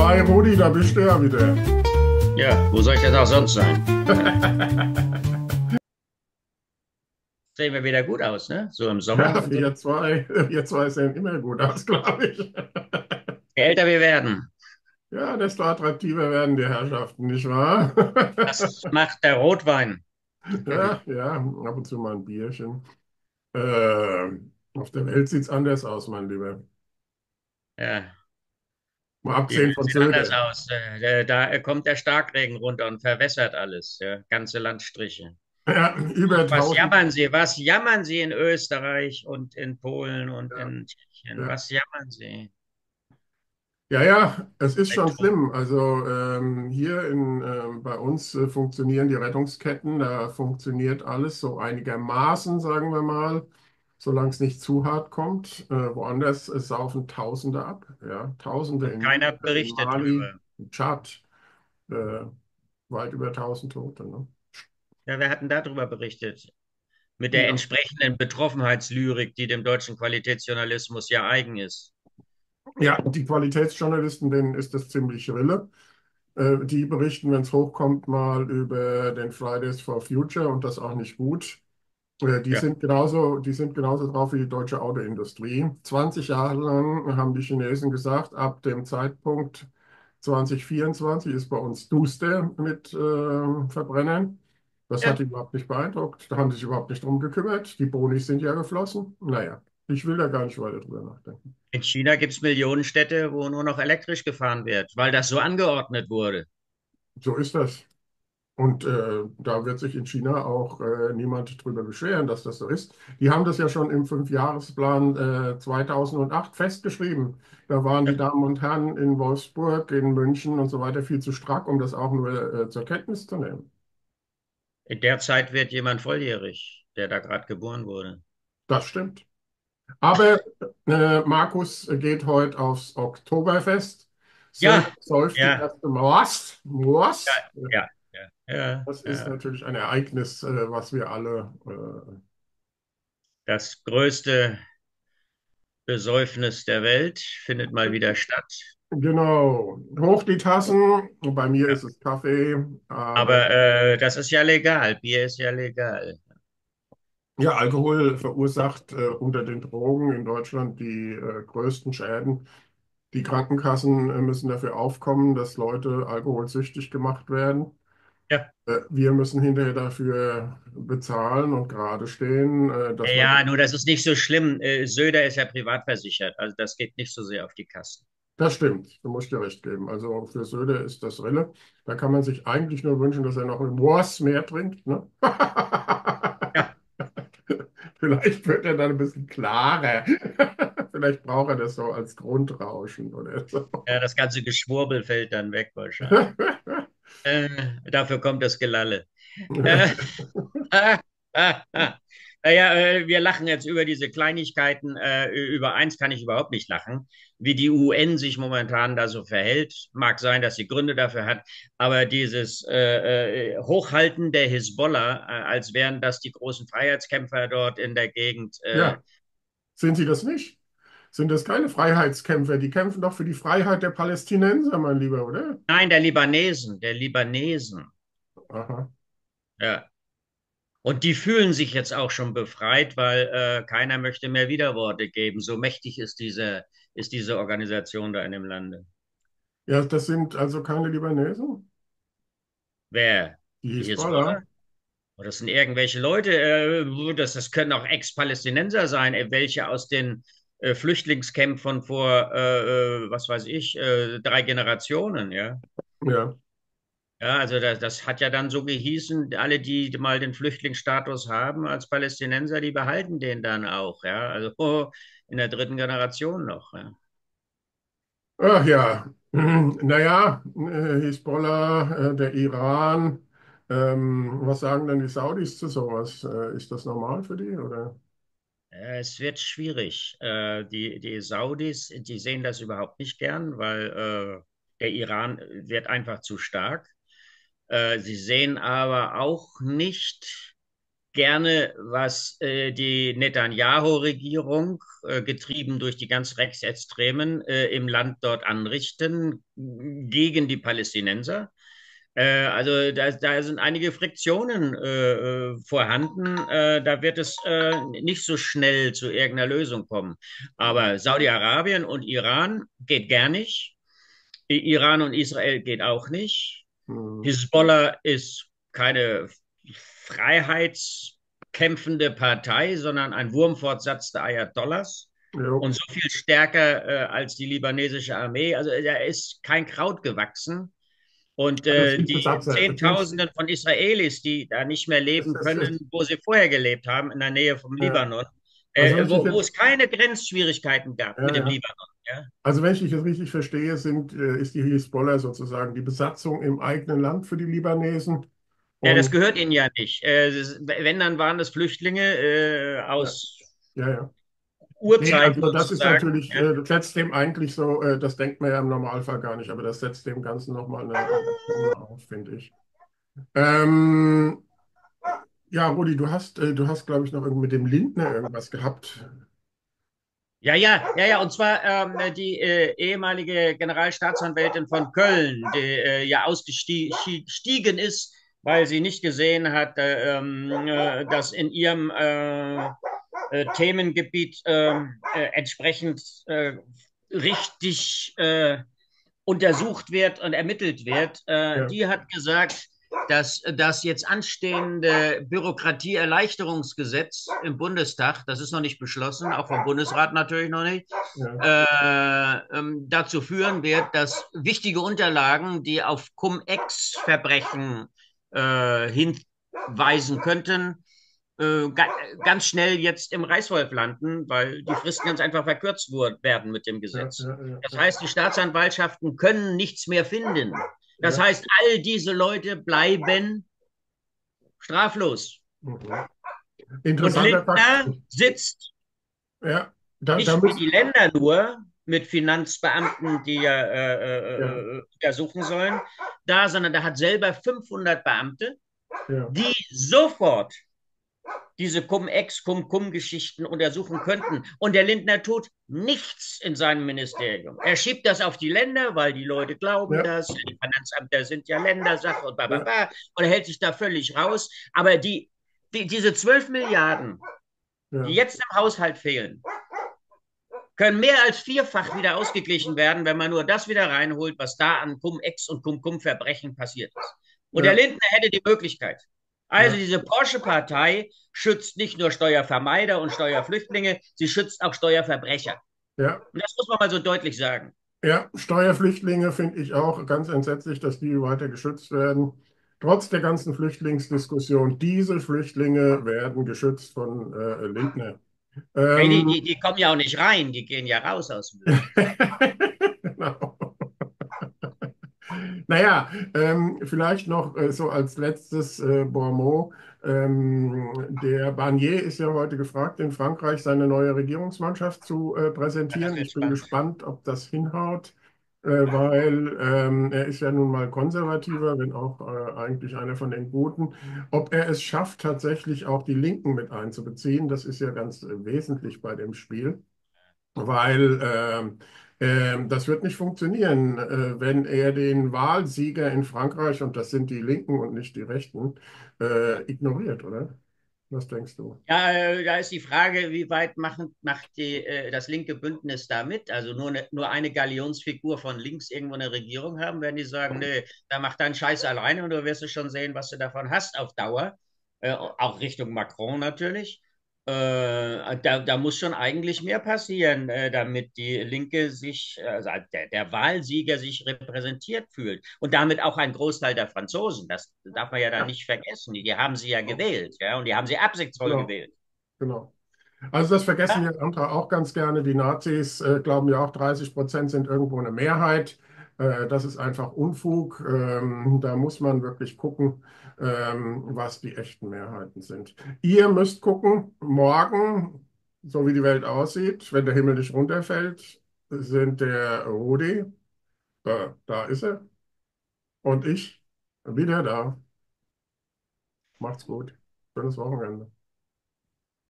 Hi Rudi, da bist du ja wieder. Ja, wo soll ich das auch sonst sein? Sehen wir wieder gut aus, ne? So im Sommer Ja, und so. wir zwei sehen immer gut aus, glaube ich. Je älter wir werden, Ja, desto attraktiver werden die Herrschaften, nicht wahr? das macht der Rotwein. Ja, ja, ab und zu mal ein Bierchen. Äh, auf der Welt sieht's anders aus, mein Lieber. Ja, Mal die abgesehen Welt von sieht anders Söder. aus. Da kommt der Starkregen runter und verwässert alles, ja, ganze Landstriche. Ja, über Was 1000. jammern Sie? Was jammern Sie in Österreich und in Polen und Ja, in Tschechien? ja. Was jammern Sie? Ja, ja, es ist schon Beton. schlimm. Also hier bei uns funktionieren die Rettungsketten, da funktioniert alles so einigermaßen, sagen wir mal, solange es nicht zu hart kommt. Woanders saufen Tausende ab, ja, Tausende Und in keiner Niger, in berichtet Mali, drüber. in Tschad, äh, weit über 1000 Tote. Ne? Ja, wer hat denn darüber berichtet? Mit der Ja. entsprechenden Betroffenheitslyrik, die dem deutschen Qualitätsjournalismus ja eigen ist. Ja, die Qualitätsjournalisten, denen ist das ziemlich Rille. Die berichten, wenn es hochkommt, mal über den Fridays for Future und das auch nicht gut. Ja, Die sind genauso drauf wie die deutsche Autoindustrie. 20 Jahre lang haben die Chinesen gesagt, ab dem Zeitpunkt 2024 ist bei uns duster mit Verbrennern. Das hat ja. die überhaupt nicht beeindruckt. Da haben sie sich überhaupt nicht drum gekümmert. Die Bonis sind ja geflossen. Naja, ich will da gar nicht weiter drüber nachdenken. In China gibt es Millionenstädte, wo nur noch elektrisch gefahren wird, weil das so angeordnet wurde. So ist das. Und da wird sich in China auch niemand drüber beschweren, dass das so ist. Die haben das ja schon im Fünfjahresplan 2008 festgeschrieben. Da waren die Damen und Herren in Wolfsburg, in München und so weiter viel zu strack, um das auch nur zur Kenntnis zu nehmen. In der Zeit wird jemand volljährig, der da gerade geboren wurde. Das stimmt. Aber Markus geht heute aufs Oktoberfest. Söder Ja, säuft die ja, erste Most. Most. ja, ja, ja, Das ist ja. natürlich ein Ereignis, was wir alle Das größte Besäufnis der Welt findet mal wieder statt. genau. Hoch die Tassen. Bei mir Ja. ist es Kaffee. Aber Aber das ist ja legal. Bier ist ja legal. ja, Alkohol verursacht unter den Drogen in Deutschland die größten Schäden. Die Krankenkassen müssen dafür aufkommen, dass Leute alkoholsüchtig gemacht werden. Ja. Wir müssen hinterher dafür bezahlen und gerade stehen, dass man. Ja, nur das ist nicht so schlimm. Söder ist ja privat versichert. Also das geht nicht so sehr auf die Kassen. Das stimmt, du musst dir recht geben. Also für Söder ist das Rille. Da kann man sich eigentlich nur wünschen, dass er noch ein Moors mehr trinkt. Ne? Ja, Vielleicht wird er dann ein bisschen klarer. Vielleicht braucht er das so als Grundrauschen oder so. ja, das ganze Geschwurbel fällt dann weg wahrscheinlich. Dafür kommt das Gelalle. Äh, Naja, wir lachen jetzt über diese Kleinigkeiten. Über eins kann ich überhaupt nicht lachen. Wie die UN sich momentan da so verhält, mag sein, dass sie Gründe dafür hat, aber dieses Hochhalten der Hisbollah, als wären das die großen Freiheitskämpfer dort in der Gegend. Ja, sind sie das nicht? Sind das keine Freiheitskämpfer? Die kämpfen doch für die Freiheit der Palästinenser, mein Lieber, oder? Nein, der Libanesen, der Libanesen. Aha. Ja. Und die fühlen sich jetzt auch schon befreit, weil keiner möchte mehr Widerworte geben. So mächtig ist diese Organisation da in dem Lande. Ja, das sind also keine Libanesen? Wer? Die Die Hisbollah? Hisbollah? Oder das sind irgendwelche Leute, das können auch Ex-Palästinenser sein, welche aus den Flüchtlingscamps von vor, was weiß ich, 3 Generationen, ja. Ja. Ja, also das hat ja dann so gehießen, alle, die mal den Flüchtlingsstatus haben als Palästinenser, die behalten den dann auch, ja. Also in der 3. Generation noch, ja. Ach ja. Naja, Hisbollah, der Iran. Was sagen denn die Saudis zu sowas? Ist das normal für die, oder? Es wird schwierig. Die Saudis, die sehen das überhaupt nicht gern, weil der Iran wird einfach zu stark. Sie sehen aber auch nicht, gerne, was die Netanyahu-Regierung, getrieben durch die ganz Rechtsextremen, im Land dort anrichten gegen die Palästinenser. Also da sind einige Friktionen vorhanden. Da wird es nicht so schnell zu irgendeiner Lösung kommen. Aber Saudi-Arabien und Iran geht gar nicht. Iran und Israel geht auch nicht. Hm. Hisbollah ist keine freiheitskämpfende Partei, sondern ein Wurmfortsatz der Ayatollahs und Jo. so viel stärker als die libanesische Armee. Also da ist kein Kraut gewachsen. Und Das sind die Besatzer. Zehntausenden von Israelis, die da nicht mehr leben können, wo sie vorher gelebt haben, in der Nähe vom ja. Libanon, Also wenn ich dich wo es jetzt, keine Grenzschwierigkeiten gab mit ja, dem ja. Libanon. Ja? Also wenn ich dich jetzt richtig verstehe, ist die Hisbollah sozusagen die Besatzung im eigenen Land für die Libanesen. Ja, das Und gehört ihnen ja nicht. Wenn, dann waren das Flüchtlinge ja, aus ja, ja. Nee, Urzeiten also das ist sozusagen. natürlich, Ja. das setzt dem eigentlich so, das denkt man ja im Normalfall gar nicht, aber das setzt dem Ganzen nochmal eine Krone auf, finde ich. Ähm, ja, Rudi, du hast, glaube ich, noch mit dem Lindner irgendwas gehabt. Ja, ja, ja, ja, und zwar die ehemalige Generalstaatsanwältin von Köln, die ja ausgestiegen ist, weil sie nicht gesehen hat, dass in ihrem Themengebiet entsprechend richtig untersucht wird und ermittelt wird. Ja, Die hat gesagt, dass das jetzt anstehende Bürokratieerleichterungsgesetz im Bundestag, das ist noch nicht beschlossen, auch vom Bundesrat natürlich noch nicht, ja, dazu führen wird, dass wichtige Unterlagen, die auf Cum-Ex-Verbrechen hinweisen könnten, ganz schnell jetzt im Reißwolf landen, weil die Fristen ganz einfach verkürzt werden mit dem ja, Gesetz. ja, ja, Das ja. heißt, die Staatsanwaltschaften können nichts mehr finden. Das Ja. heißt, all diese Leute bleiben straflos. Mhm. Und Interessanter Fakt. Lindner sitzt Ja, da nicht wie die müssen, Länder nur mit Finanzbeamten, die ja ja, untersuchen sollen, da, sondern da hat selber 500 Beamte, ja, die sofort diese Cum-Ex, Cum-Cum-Geschichten untersuchen könnten. Und der Lindner tut nichts in seinem Ministerium. Er schiebt das auf die Länder, weil die Leute glauben ja, das. Die Finanzämter sind ja Ländersache und bla bla ja, bla. Und er hält sich da völlig raus. Aber diese 12 Milliarden, die ja, jetzt im Haushalt fehlen, können mehr als vierfach wieder ausgeglichen werden, wenn man nur das wieder reinholt, was da an Cum-Ex und Cum-Cum-Verbrechen passiert ist. Und der ja, Lindner hätte die Möglichkeit. Also ja, diese Porsche-Partei schützt nicht nur Steuervermeider und Steuerflüchtlinge, sie schützt auch Steuerverbrecher. ja. Und das muss man mal so deutlich sagen. Ja, Steuerflüchtlinge finde ich auch ganz entsetzlich, dass die weiter geschützt werden. Trotz der ganzen Flüchtlingsdiskussion, diese Flüchtlinge werden geschützt von Lindner. Hey, Ähm, die kommen ja auch nicht rein, die gehen ja raus aus dem Land. genau. Naja, vielleicht noch so als letztes Bonmot. Der Barnier ist ja heute gefragt, in Frankreich seine neue Regierungsmannschaft zu Ja, das präsentieren. wird Ich bin spannend. gespannt, ob das hinhaut, weil er ist ja nun mal konservativer, wenn auch eigentlich einer von den Guten. Ob er es schafft, tatsächlich auch die Linken mit einzubeziehen, das ist ja ganz wesentlich bei dem Spiel. Weil das wird nicht funktionieren, wenn er den Wahlsieger in Frankreich, und das sind die Linken und nicht die Rechten, ignoriert, oder? Was denkst du? Ja, da ist die Frage, wie weit macht das linke Bündnis da mit? Also nur eine Galionsfigur von links irgendwo eine Regierung haben, werden die sagen, nee, da mach deinen Scheiß alleine und du wirst schon sehen, was du davon hast auf Dauer. Auch Richtung Macron natürlich. Da muss schon eigentlich mehr passieren, damit die Linke sich, also der Wahlsieger sich repräsentiert fühlt. Und damit auch ein Großteil der Franzosen. Das darf man ja da Ja, nicht vergessen. Die haben sie ja gewählt, ja, und die haben sie absichtsvoll genau, gewählt. genau. Also das vergessen Ja, wir andere auch ganz gerne. Die Nazis glauben ja auch, 30% sind irgendwo eine Mehrheit. Das ist einfach Unfug. Da muss man wirklich gucken, was die echten Mehrheiten sind. Ihr müsst gucken, morgen, so wie die Welt aussieht, wenn der Himmel nicht runterfällt, sind der Rudi, da ist er, und ich wieder da. Macht's gut. Schönes Wochenende.